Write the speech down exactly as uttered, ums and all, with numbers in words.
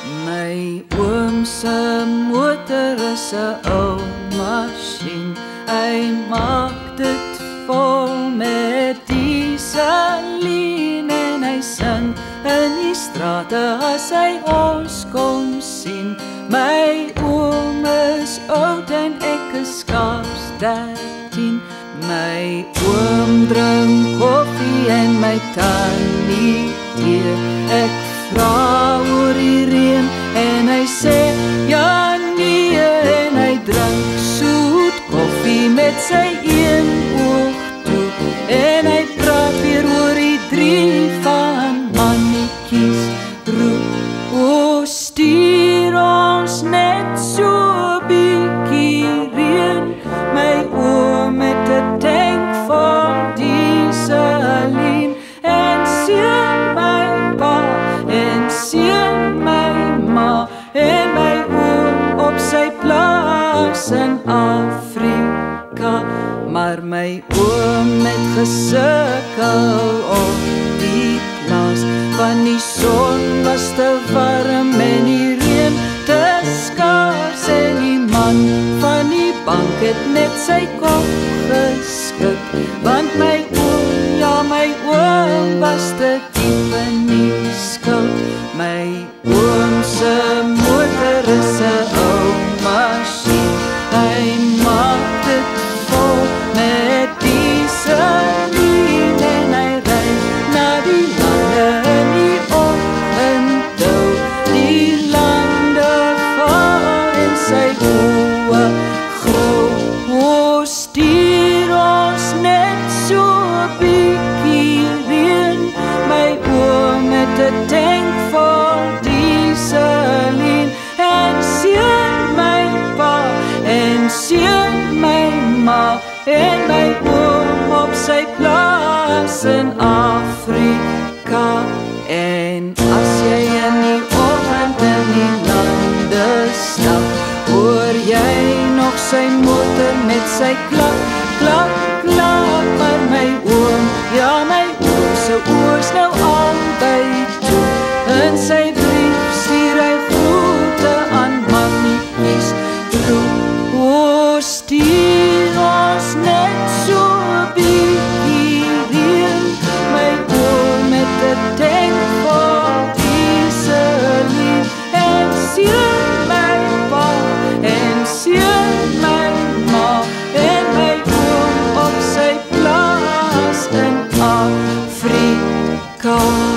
My oom se motor is 'n ou masjien. Hy maak dit vol met dieselien en hy sing in die strate as hy ons kom sien. My oom is oud en ek is skaars dertien. My oom drink koffie en my tannie tee. Ek vra oor die reën en hy sê ja nee, en hy drink soet koffie met sy een oog toe. En hy praat weer oor die drie van mannetjies roep. O stuur ons net so bietjie reën. My oom met 'n tank vol dieselien. En seën my pa en seën my ma en my oom op sy plaas in Afrika. Maar my oom het gesukkel op die plaas, want die son was te warm en die reën te skaars en die man van die bank het net sy kop geskik. Want my oom, ja my oom was te diep in die skuld. My oom se motor is 'n ou masjien. Hy maak dit vol met dieselien en hy ry na die lande in die oggend. Die lande val in sy oë grou. O stuur ons net so bietjie reën. My oom met 'n tank vol dieselien. En seën my pa en seën my ma en my oom op sy plaas in Afrika. En as jy in die oggend in die lande stap, hoor jy nog sy motor met sy klap, klap, klap. Maar my oom, ja my oom se oors nou albei toe. In sy brief stuur hy groete aan mannetjies roep. O stuur ons net so bietjie reën. My oom met 'n tank vol dieselien. En seën my pa en seën my ma en my oom op sy plaas in Afrika.